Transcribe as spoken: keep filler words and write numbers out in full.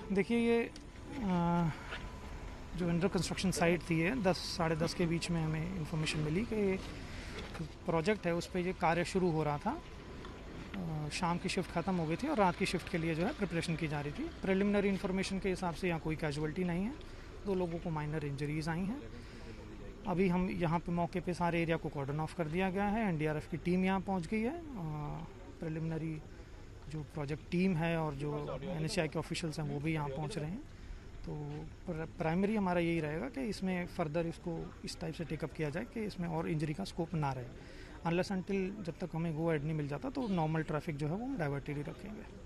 देखिए ये अ, जो अंडर कंस्ट्रक्शन साइट थी है दस साढ़े दस के बीच में हमें इंफॉर्मेशन मिली कि ये प्रोजेक्ट है उस पर ये कार्य शुरू हो रहा था। अ, शाम की शिफ्ट ख़त्म हो गई थी और रात की शिफ्ट के लिए जो है प्रिपरेशन की जा रही थी। प्रिलिमिनरी इन्फॉर्मेशन के हिसाब से यहाँ कोई कैजुअल्टी नहीं है, दो लोगों को माइनर इंजरीज आई हैं। अभी हम यहाँ पे मौके पे सारे एरिया को कॉर्डन ऑफ कर दिया गया है, एनडीआरएफ की टीम यहाँ पहुँच गई है। प्रिलिमिनरी जो प्रोजेक्ट टीम है और जो एनएचआई के ऑफिशियल्स हैं वो भी यहाँ पहुँच रहे हैं। तो प्राइमरी हमारा यही रहेगा कि इसमें फर्दर इसको इस टाइप से टेकअप किया जाए कि इसमें और इंजरी का स्कोप ना रहे। अनलेस अनटिल जब तक हमें गो एड नहीं मिल जाता तो नॉर्मल ट्रैफिक जो है वो डाइवर्टेड ही रखेंगे।